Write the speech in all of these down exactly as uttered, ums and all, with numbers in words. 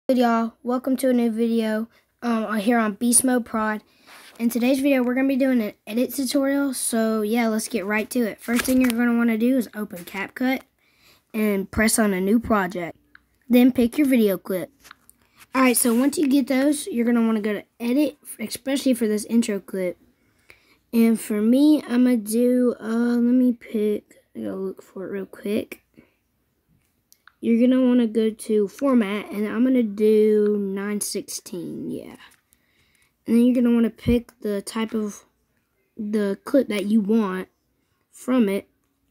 Good y'all, welcome to a new video um, here on Beast Mode Prod. In today's video we're going to be doing an edit tutorial, so yeah, let's get right to it. First thing you're going to want to do is open CapCut and press on a new project. Then pick your video clip. Alright, so once you get those, you're going to want to go to edit, especially for this intro clip. And for me, I'm going to do, uh, let me pick, I gotta look for it real quick. You're going to want to go to format, and I'm going to do nine sixteen, yeah. And then you're going to want to pick the type of the clip that you want from it.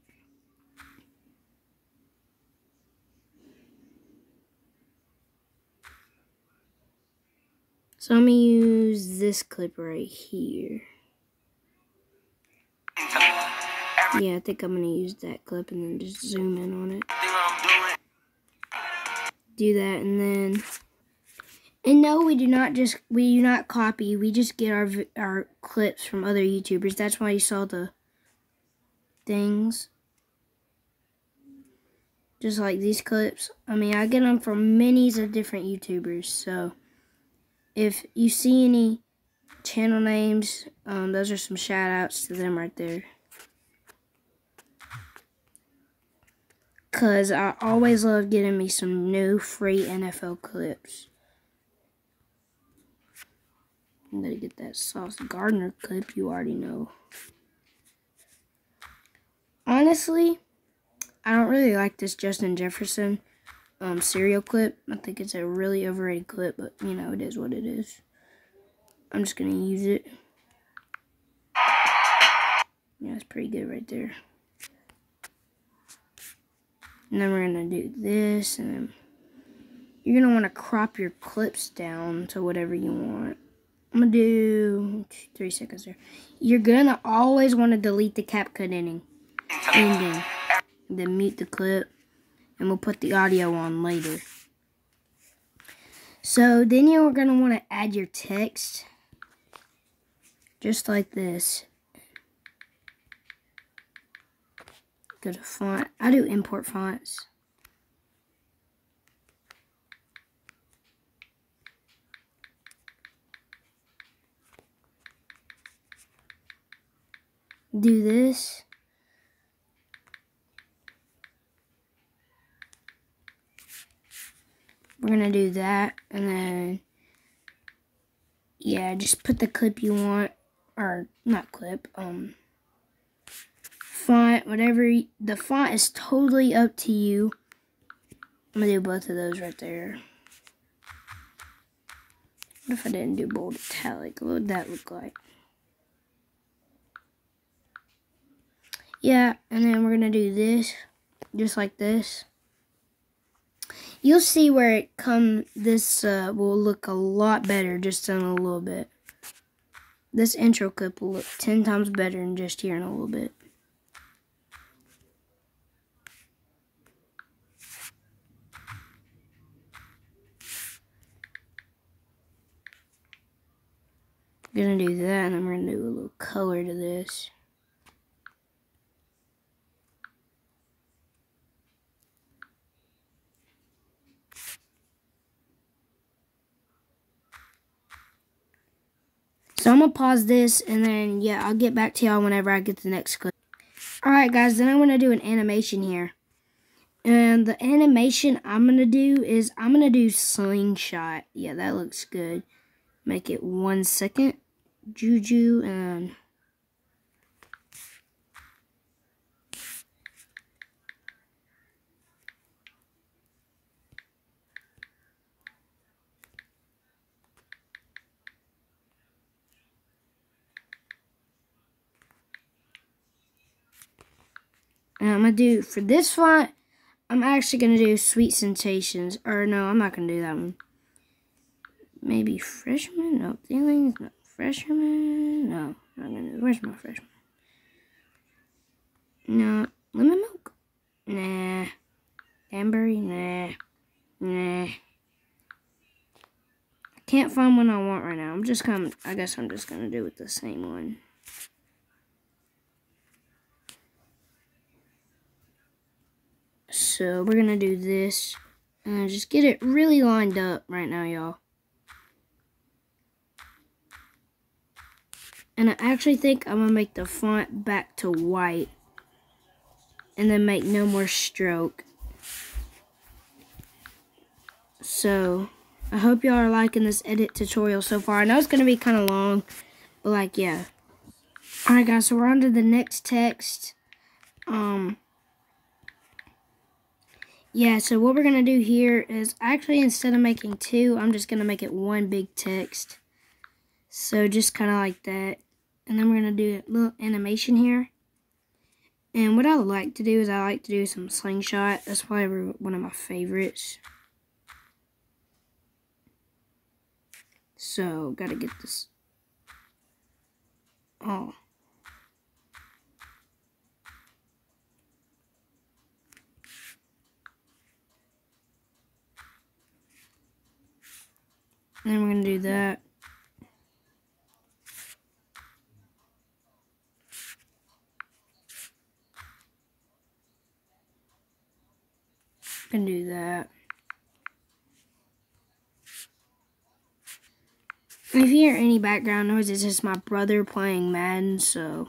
So I'm going to use this clip right here. Yeah, I think I'm going to use that clip and then just zoom in on it. Do that, and then... And no, we do not just, we do not copy, we just get our our clips from other YouTubers. That's why you saw the things. Just like these clips. I mean, I get them from many of different YouTubers, so if you see any channel names, um, those are some shout outs to them right there. Because I always love getting me some new free N F L clips. I'm gonna get that Sauce Gardner clip, you already know. Honestly, I don't really like this Justin Jefferson um, cereal clip. I think it's a really overrated clip, but you know, it is what it is. I'm just gonna use it. Yeah, it's pretty good right there. And then we're gonna do this, and then you're gonna want to crop your clips down to whatever you want. I'm gonna do three seconds there. You're gonna always want to delete the CapCut ending, ending, and then mute the clip, and we'll put the audio on later. So then you're gonna want to add your text, just like this. Go to font. I do import fonts. Do this. We're gonna do that, and then yeah, just put the clip you want, or not clip, um, font, whatever. You, the font is totally up to you. I'm gonna do both of those right there. What if I didn't do bold italic? What would that look like? Yeah, and then we're gonna do this, just like this. You'll see where it come. This uh, will look a lot better just in a little bit. This intro clip will look ten times better than just here in a little bit. We're gonna do that, and then we're gonna do a little color to this. So I'm gonna pause this, and then yeah, I'll get back to y'all whenever I get the next clip. Alright guys, then I'm gonna do an animation here. And the animation I'm gonna do is I'm gonna do slingshot. Yeah, that looks good. Make it one second. Juju and And I'm going to do, for this font, I'm actually going to do Sweet Sensations. Or no, I'm not going to do that one. Maybe Freshman? No, Feelings? No. Freshman? No, I'm going to do, where's my Freshman? No, Lemon Milk? Nah. Cranberry? Nah. Nah. I can't find one I want right now. I'm just going to, I guess I'm just going to do it the same one. So we're going to do this. And just get it really lined up right now, y'all. And I actually think I'm gonna make the font back to white and then make no more stroke. So I hope y'all are liking this edit tutorial so far. I know it's gonna be kind of long, but like, yeah. Alright guys, so we're on to the next text. Um, yeah, so what we're gonna do here is actually instead of making two, I'm just gonna make it one big text. So just kind of like that. And then we're gonna do a little animation here. And what I like to do is I like to do some slingshot. That's probably one of my favorites. So, gotta get this. Oh. And then we're gonna do that. Gonna do that. If you hear any background noise, it's just my brother playing Madden, so.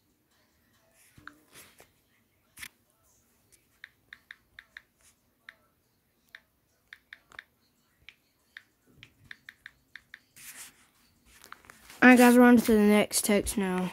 Alright guys, we're on to the next text now.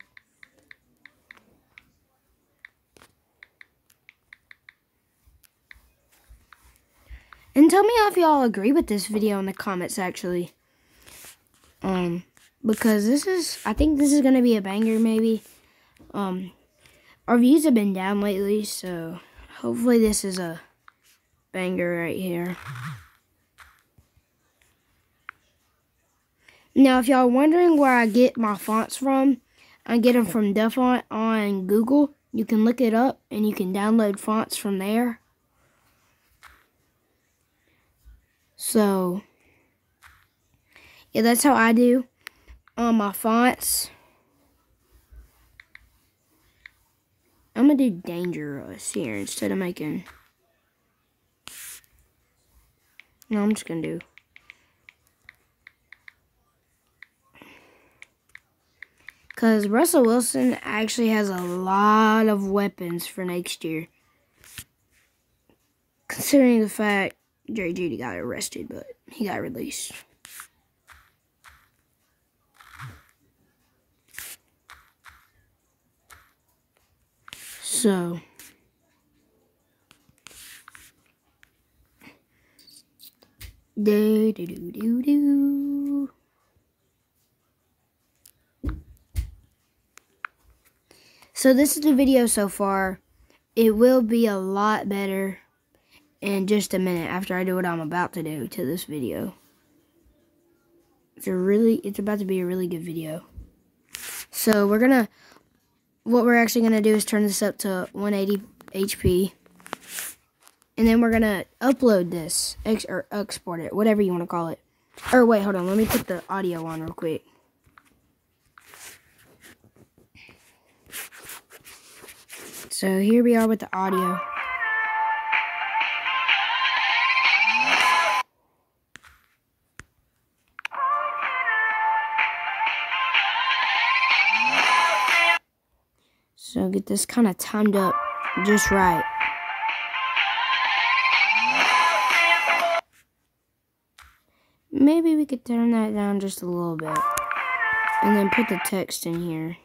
And tell me if y'all agree with this video in the comments, actually. Um, because this is, I think this is going to be a banger, maybe. Um, our views have been down lately, so hopefully this is a banger right here. Now, if y'all are wondering where I get my fonts from, I get them from DaFont on Google. You can look it up, and you can download fonts from there. So, yeah, that's how I do on my fonts. I'm going to do dangerous here instead of making... No, I'm just going to do... Because Russell Wilson actually has a lot of weapons for next year. Considering the fact Jerry Jeudy got arrested, but he got released. So, do do do do do. So this is the video so far. It will be a lot better in just a minute after I do what I'm about to do to this video. It's a really, it's about to be a really good video. So we're gonna, what we're actually gonna do is turn this up to one eighty H P. And then we're gonna upload this, ex or export it, whatever you want to call it. Or wait, hold on, let me put the audio on real quick. So here we are with the audio. So get this kind of timed up just right. Maybe we could turn that down just a little bit. And then put the text in here.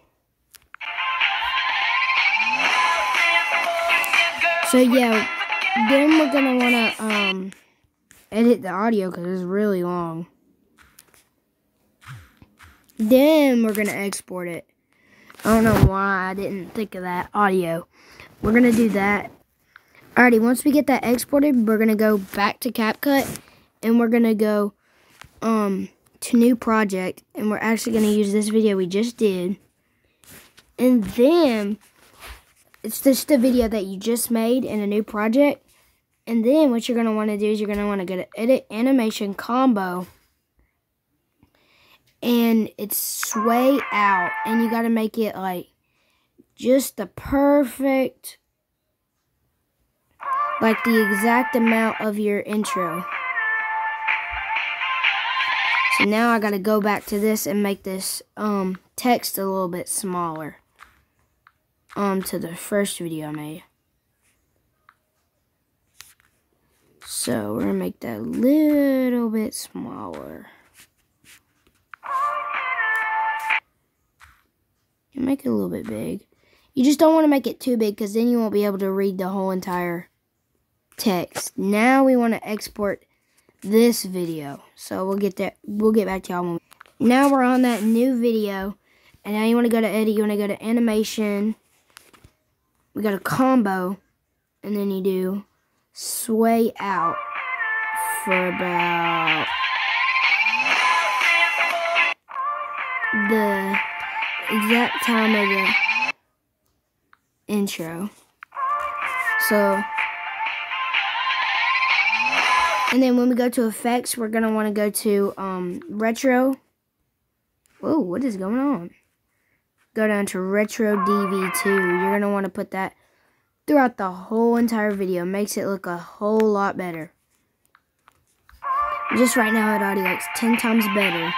So yeah, then we're gonna wanna um edit the audio because it's really long. Then we're gonna export it. I don't know why I didn't think of that audio. We're gonna do that. Alrighty, once we get that exported, we're gonna go back to CapCut and we're gonna go um to new project, and we're actually gonna use this video we just did. And then it's just the video that you just made in a new project. And then what you're going to want to do is you're going to want to go to Edit Animation Combo. And it's sway out. And you got to make it like just the perfect, like the exact amount of your intro. So now I gotta go back to this and make this um text a little bit smaller. Um to the first video I made. So we're gonna make that a little bit smaller. You make it a little bit big. You just don't want to make it too big because then you won't be able to read the whole entire text. Now we want to export this video. So we'll get that we'll get back to y'all. Now we're on that new video. And now you want to go to edit, you want to go to animation. We got a combo. And then you do sway out for about the exact time of the intro. So, and then when we go to effects, we're gonna want to go to um, retro. Whoa, what is going on? Go down to retro D V two. You're gonna want to put that throughout the whole entire video. Makes it look a whole lot better. Just right now it already looks ten times better.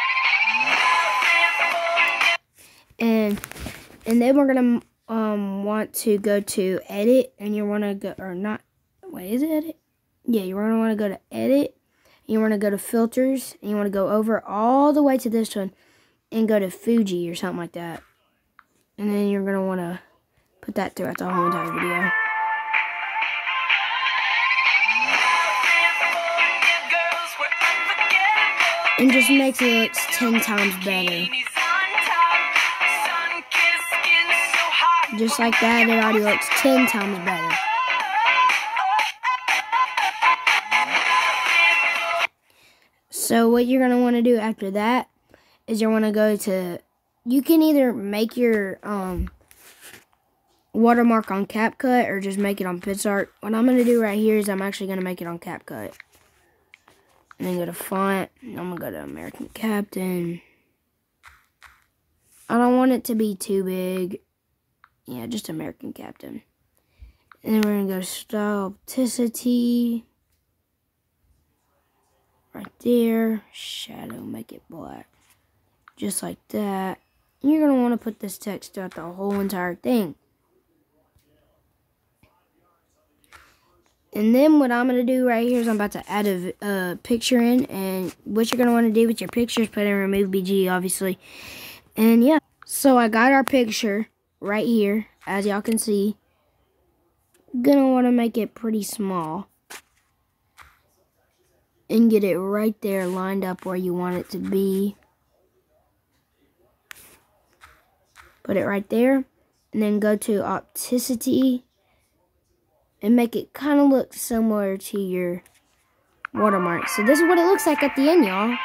And and then we're gonna um want to go to edit, and you wanna go or not wait, is it edit? Yeah, you're gonna wanna go to edit, and you wanna go to filters, and you wanna go over all the way to this one and go to Fuji or something like that. And then you're gonna wanna put that throughout the whole entire video. And just makes it look ten times better. Just like that, it already looks ten times better. So what you're going to want to do after that is you want to go to, you can either make your um, watermark on CapCut or just make it on PixArt. What I'm going to do right here is I'm actually going to make it on CapCut. And then go to font. I'm going to go to American Captain. I don't want it to be too big. Yeah, just American Captain. And then we're going to go to style opticity. Right there. Shadow, make it black. Just like that. And you're going to want to put this text throughout the whole entire thing. And then what I'm going to do right here is I'm about to add a uh, picture in. And what you're going to want to do with your pictures, put in remove B G, obviously. And yeah. So I got our picture right here, as y'all can see. Gonna want to make it pretty small. And get it right there lined up where you want it to be. Put it right there. And then go to opticity. And make it kind of look similar to your watermark. So this is what it looks like at the end, y'all.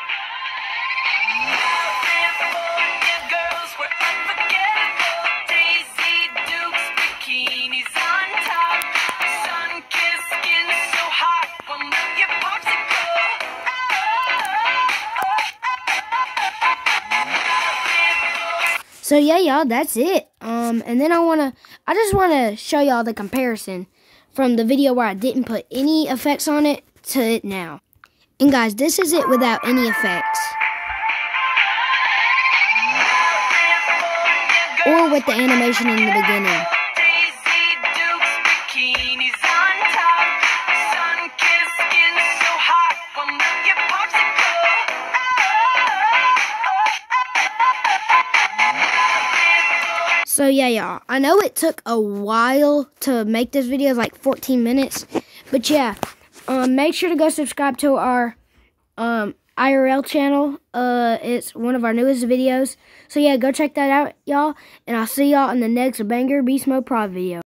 So yeah, y'all, that's it. Um, and then I wanna, I just wanna show y'all the comparison from the video where I didn't put any effects on it to it now. And guys, this is it without any effects. Or with the animation in the beginning. So yeah, y'all, I know it took a while to make this video, like fourteen minutes, but yeah, um, make sure to go subscribe to our um, I R L channel. Uh, it's one of our newest videos. So yeah, go check that out, y'all, and I'll see y'all in the next Banger Beast Mode Prod video.